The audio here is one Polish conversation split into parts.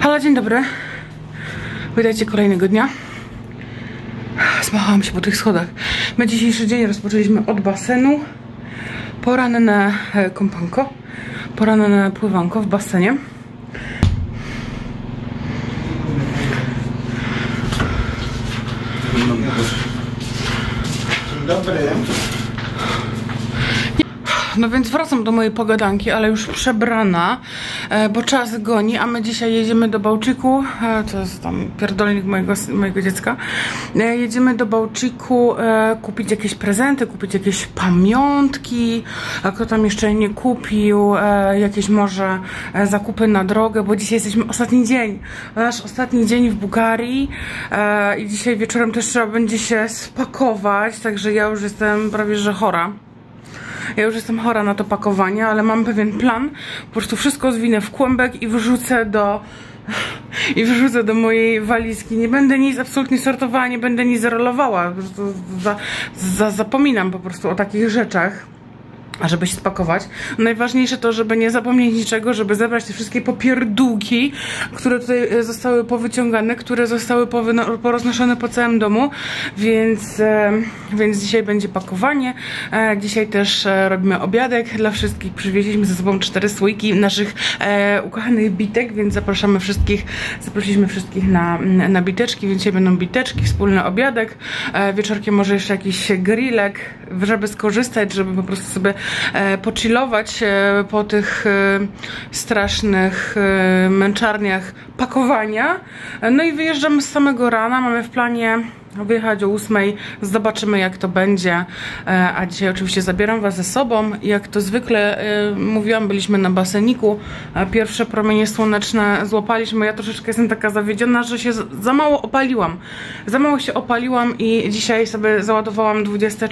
Halo, dzień dobry. Witajcie kolejnego dnia. Zmachałam się po tych schodach. My dzisiejszy dzień rozpoczęliśmy od basenu. Poranne kąpanko. Poranne pływanko w basenie. Dzień dobry. No więc wracam do mojej pogadanki, ale już przebrana, bo czas goni, a my dzisiaj jedziemy do Bałczyku, to jest tam pierdolnik mojego dziecka. Jedziemy do Bałczyku kupić jakieś prezenty, kupić jakieś pamiątki, a kto tam jeszcze nie kupił, jakieś może zakupy na drogę, bo dzisiaj jesteśmy ostatni dzień, nasz ostatni dzień w Bułgarii i dzisiaj wieczorem też trzeba będzie się spakować, także ja już jestem prawie że chora. Ja już jestem chora na to pakowanie, ale mam pewien plan. Po prostu wszystko zwinę w kłębek i wrzucę do mojej walizki. Nie będę nic absolutnie sortowała, nie będę nic rolowała. Po prostu zapominam po prostu o takich rzeczach, żeby się spakować. Najważniejsze to, żeby nie zapomnieć niczego, żeby zebrać te wszystkie popierdółki, które tutaj zostały powyciągane, które zostały poroznoszone po całym domu, więc dzisiaj będzie pakowanie. Dzisiaj też robimy obiadek dla wszystkich. Przywieźliśmy ze sobą 4 słoiki naszych ukochanych bitek, więc zaprosiliśmy wszystkich na biteczki, więc dzisiaj będą biteczki, wspólny obiadek. Wieczorkiem może jeszcze jakiś grillek, żeby skorzystać, żeby po prostu sobie pochillować po tych strasznych męczarniach pakowania. No i wyjeżdżamy z samego rana. Mamy w planie wyjechać o 8. Zobaczymy, jak to będzie. A dzisiaj oczywiście zabieram was ze sobą. Jak to zwykle mówiłam, byliśmy na baseniku. Pierwsze promienie słoneczne złapaliśmy. Ja troszeczkę jestem taka zawiedziona, że się za mało opaliłam. Za mało się opaliłam i dzisiaj sobie załadowałam 20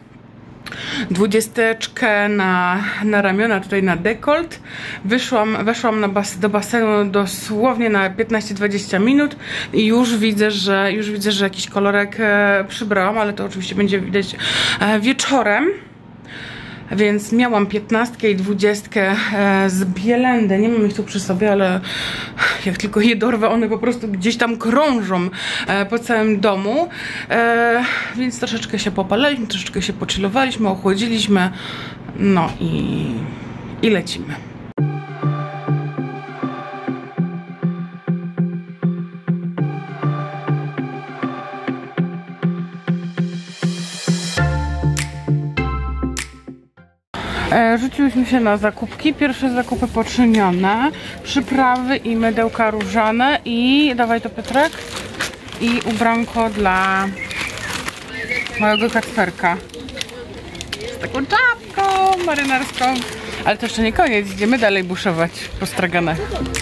na ramiona, tutaj na dekolt. Weszłam do basenu dosłownie na 15-20 minut i już widzę, że jakiś kolorek przybrałam, ale to oczywiście będzie widać wieczorem. Więc miałam 15 i 20 z Bielendy. Nie mam ich tu przy sobie, ale jak tylko je dorwę, one po prostu gdzieś tam krążą po całym domu. Więc troszeczkę się popalaliśmy, troszeczkę się pochillowaliśmy, ochłodziliśmy. No i lecimy. Rzuciłyśmy się na zakupki. Pierwsze zakupy poczynione. Przyprawy i mydełka różane. I dawaj to, Piotrek. I ubranko dla małego kacperka. Z taką czapką marynarską. Ale to jeszcze nie koniec. Idziemy dalej buszować po straganach.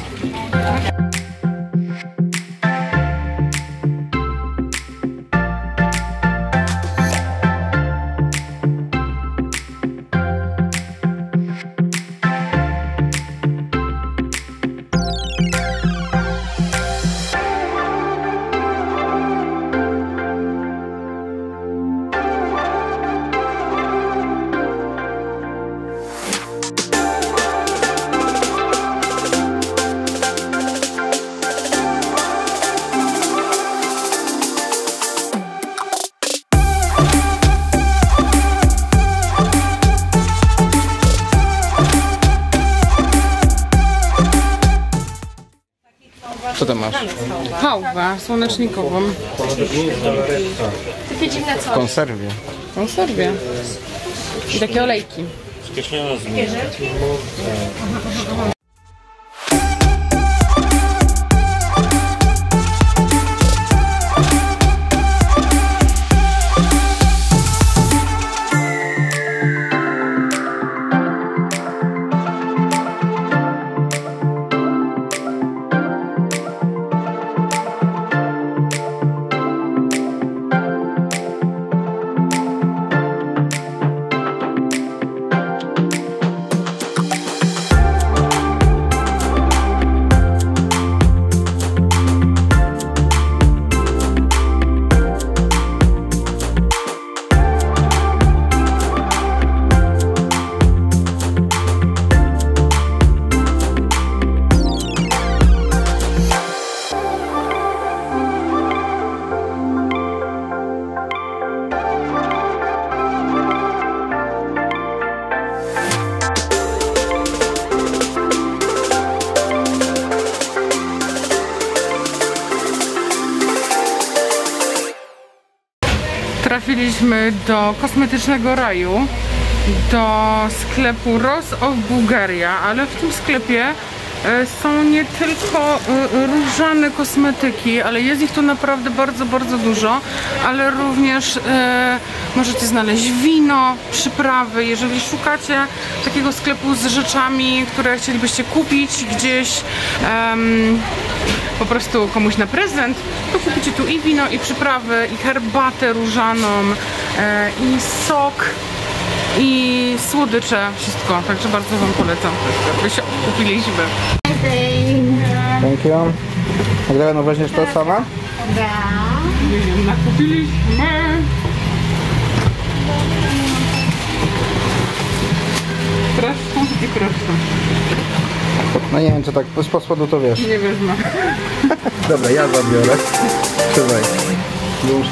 Co tam masz? Chałwę słonecznikową. W konserwie. W konserwie. I takie olejki. trafiliśmy do kosmetycznego raju, do sklepu Rose of Bulgaria, ale w tym sklepie są nie tylko różane kosmetyki, ale jest ich tu naprawdę bardzo, bardzo dużo, ale również możecie znaleźć wino, przyprawy. Jeżeli szukacie takiego sklepu z rzeczami, które chcielibyście kupić gdzieś po prostu komuś na prezent, to kupicie tu i wino, i przyprawy, i herbatę różaną, i sok, i słodycze, wszystko. Także bardzo wam polecam. My się kupiliśmy. Thank you. Magdalena, weźmiesz to sama? Nie wiem, nakupiliśmy. Proszę i proszę. No nie wiem, co tak z spodu to wiesz. Nie wezmę. Dobra, ja zabiorę. Trzymaj. Już.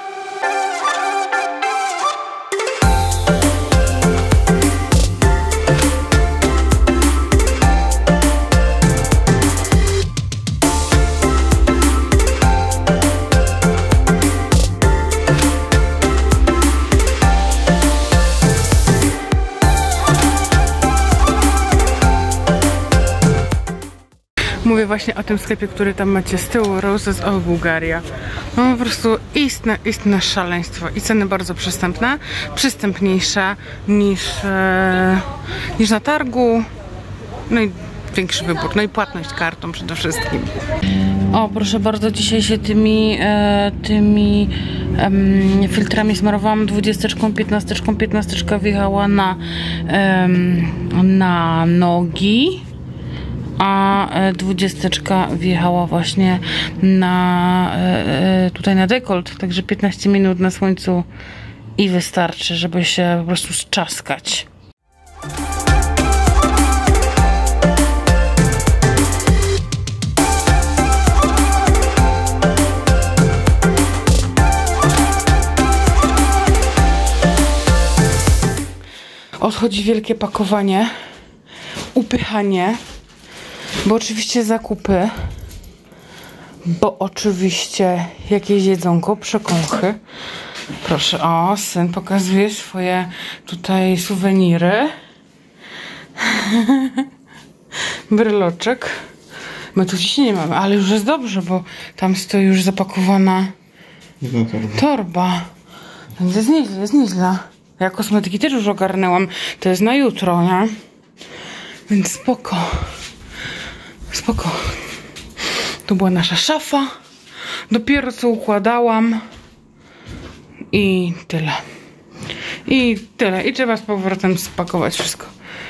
Mówię właśnie o tym sklepie, który tam macie z tyłu, Roses of Bulgaria. No po prostu istne szaleństwo i ceny bardzo przystępne, przystępniejsze niż na targu. No i większy wybór, no i płatność kartą przede wszystkim. O, proszę bardzo, dzisiaj się tymi filtrami smarowałam 20, 15, 15 wjechała na nogi, a 20 wjechała właśnie tutaj na dekolt, także 15 minut na słońcu i wystarczy, żeby się po prostu strzaskać. Odchodzi wielkie pakowanie, upychanie, bo oczywiście zakupy, bo oczywiście jakieś jedzonko, przekąchy. Proszę, o, syn pokazuje swoje tutaj suweniry. Bryloczek. My tu dziś nie mamy, ale już jest dobrze, bo tam stoi już zapakowana torba. Więc jest nieźle, jest nieźle. Ja kosmetyki też już ogarnęłam. To jest na jutro, nie? Więc spoko. Spoko. Tu była nasza szafa. Dopiero co układałam. I tyle. I tyle. I trzeba z powrotem spakować wszystko.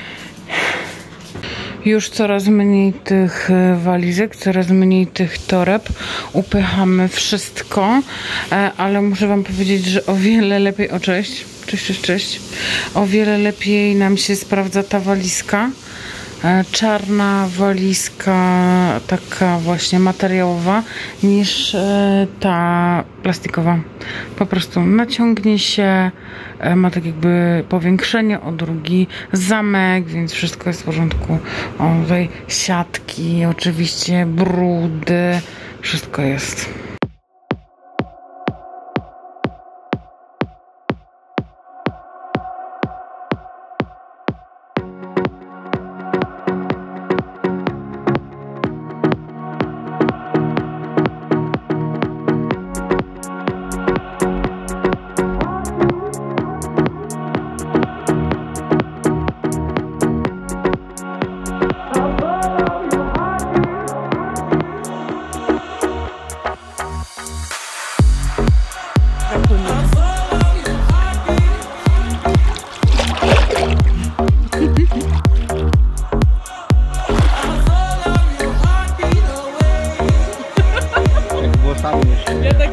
Już coraz mniej tych walizek, coraz mniej tych toreb. Upychamy wszystko. Ale muszę wam powiedzieć, że o wiele lepiej... O, cześć. Cześć, cześć. O wiele lepiej nam się sprawdza ta walizka. Czarna walizka, taka właśnie materiałowa, niż ta plastikowa. Po prostu naciągnie się, ma tak jakby powiększenie o drugi zamek, więc wszystko jest w porządku. O, tutaj siatki, oczywiście brudy, wszystko jest. Ja tak...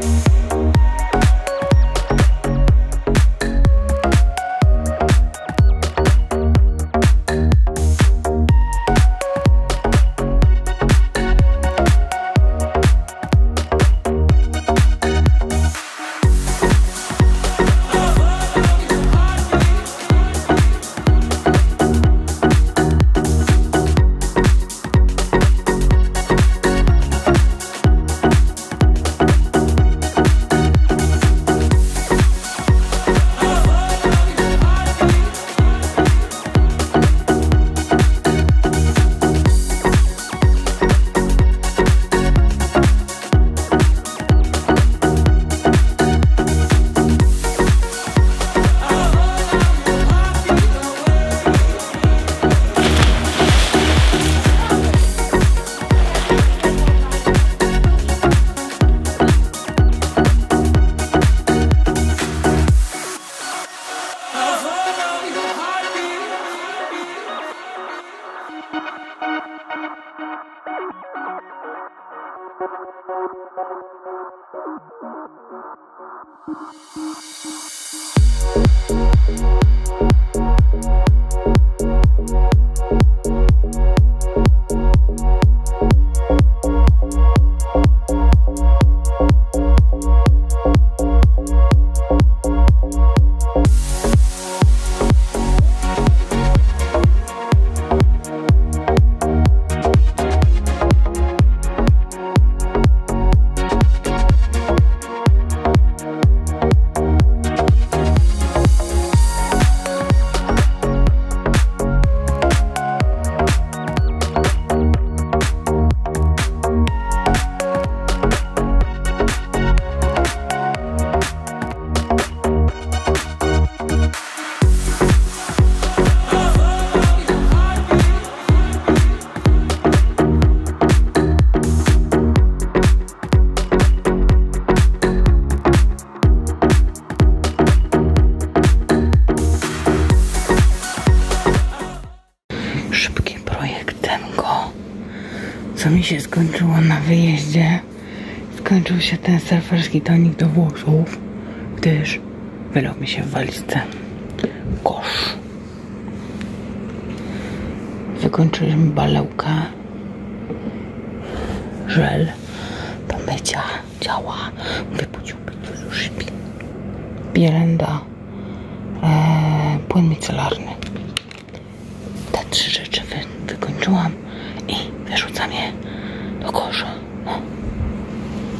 Szybki projektemko, co mi się skończyło na wyjeździe. Skończył się ten surferski tonik do włosów, gdyż wylał mi się w walizce kosz. Wykończyliśmy balełkę, żel do mycia ciała, wypuciłby dużo szybki, pierenda, płyn micelarny. Te 3 rzeczy wykończyłam i wyrzucam je do kosza.